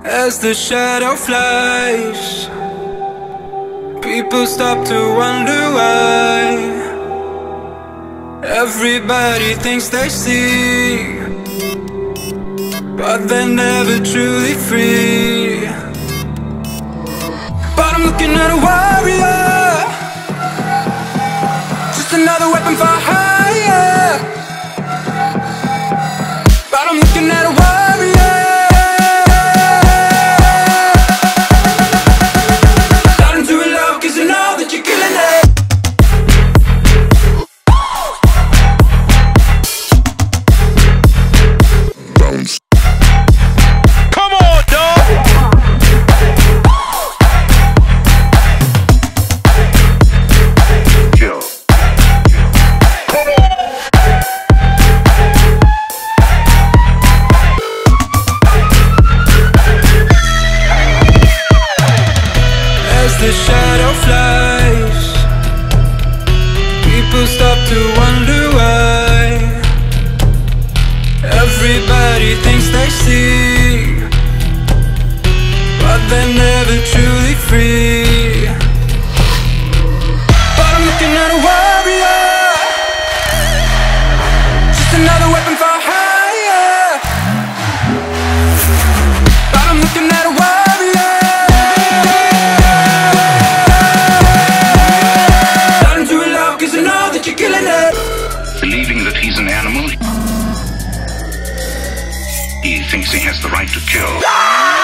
As the shadow flies, people stop to wonder why. Everybody thinks they see, but they're never truly free. But I'm looking at a warrior, just another weapon for hire. But I'm looking at a warrior, starting to reload, 'cause you know that you're killing it. The shadow flies, people stop to wonder why. Everybody thinks they see, but they're never truly free. But I'm looking at a warrior, just another weapon for hire. But I'm looking at a warrior, believing that he's an animal, he thinks he has the right to kill.